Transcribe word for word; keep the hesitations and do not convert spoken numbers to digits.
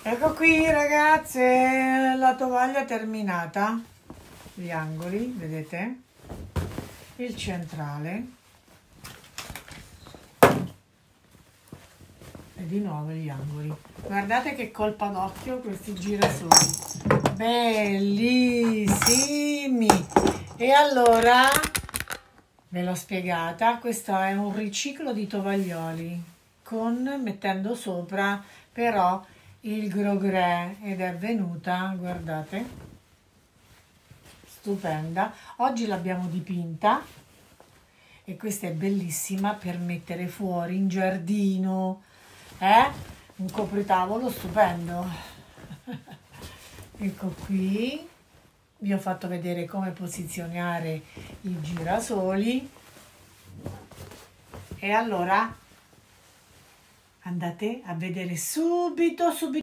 Ecco qui ragazze, la tovaglia terminata, gli angoli, vedete? Il centrale e di nuovo gli angoli. Guardate che colpa d'occhio questi girasoli, bellissimi! E allora ve l'ho spiegata, questo è un riciclo di tovaglioli con mettendo sopra però il grogré ed è venuta, guardate, stupenda. Oggi l'abbiamo dipinta e questa è bellissima per mettere fuori in giardino, eh? Un copritavolo stupendo. Ecco qui, vi ho fatto vedere come posizionare i girasoli e allora andate a vedere subito subito